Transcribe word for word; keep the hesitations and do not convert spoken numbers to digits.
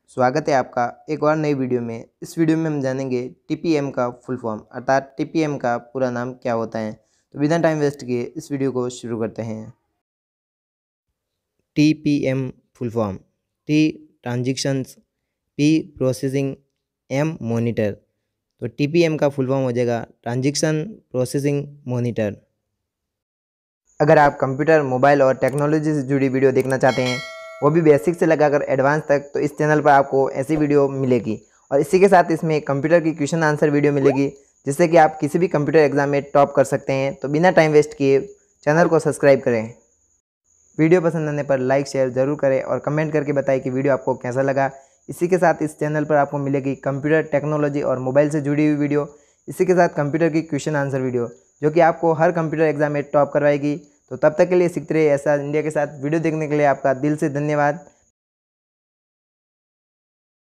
स्वागत है आपका एक और नई वीडियो में। इस वीडियो में हम जानेंगे टी पी एम का फुल फॉर्म अर्थात टी पी एम का पूरा नाम क्या होता है। तो बिना टाइम वेस्ट किए इस वीडियो को शुरू करते हैं। T P M full form T transactions, P processing, M monitor. तो टी पी एम का फुल फॉर्म हो जाएगा ट्रांजेक्शन प्रोसेसिंग मॉनिटर। अगर आप कंप्यूटर, मोबाइल और टेक्नोलॉजी से जुड़ी वीडियो देखना चाहते हैं, वो भी बेसिक से लगाकर एडवांस तक, तो इस चैनल पर आपको ऐसी वीडियो मिलेगी। और इसी के साथ इसमें कंप्यूटर की क्वेश्चन आंसर वीडियो मिलेगी, जिससे कि आप किसी भी कंप्यूटर एग्जाम में टॉप कर सकते हैं। तो बिना टाइम वेस्ट किए चैनल को सब्सक्राइब करें। वीडियो पसंद आने पर लाइक शेयर ज़रूर करें और कमेंट करके बताएं कि वीडियो आपको कैसा लगा। इसी के साथ इस चैनल पर आपको मिलेगी कंप्यूटर, टेक्नोलॉजी और मोबाइल से जुड़ी हुई वीडियो। इसी के साथ कंप्यूटर की क्वेश्चन आंसर वीडियो, जो कि आपको हर कंप्यूटर एग्जाम में टॉप करवाएगी। तो तब तक के लिए सीखते रहिए ऐसा इंडिया के साथ। वीडियो देखने के लिए आपका दिल से धन्यवाद।